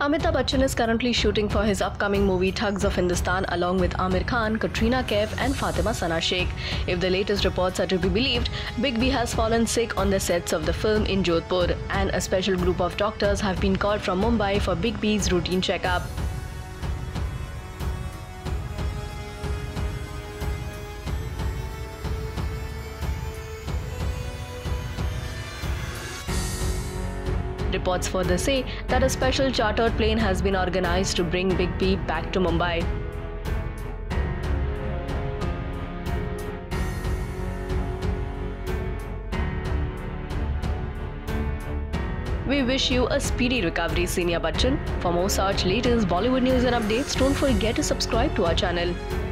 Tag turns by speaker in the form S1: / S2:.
S1: Amitabh Bachchan is currently shooting for his upcoming movie Thugs of Hindostan along with Amir Khan, Katrina Kaif and Fatima Sana Sheikh. If the latest reports are to be believed, Big B has fallen sick on the sets of the film in Jodhpur, and a special group of doctors have been called from Mumbai for Big B's routine checkup. Reports further say that a special chartered plane has been organized to bring Big B back to Mumbai. We wish you a speedy recovery, Senior Bachchan. For more such latest Bollywood news and updates, don't forget to subscribe to our channel.